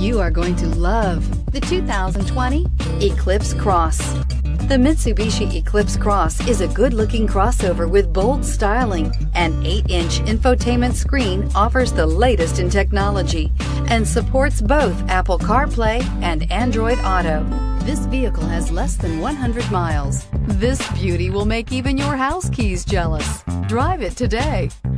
You are going to love the 2020 Eclipse Cross. The Mitsubishi Eclipse Cross is a good-looking crossover with bold styling. An 8-inch infotainment screen offers the latest in technology and supports both Apple CarPlay and Android Auto. This vehicle has less than 100 miles. This beauty will make even your house keys jealous. Drive it today.